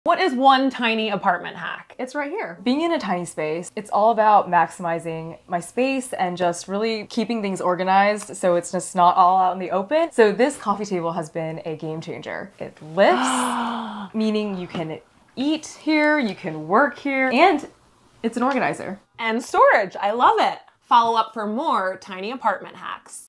What is one tiny apartment hack? It's right here. Being in a tiny space, it's all about maximizing my space and just really keeping things organized so it's just not all out in the open. So this coffee table has been a game changer. It lifts, meaning you can eat here, you can work here, and it's an organizer. And storage, I love it. Follow up for more tiny apartment hacks.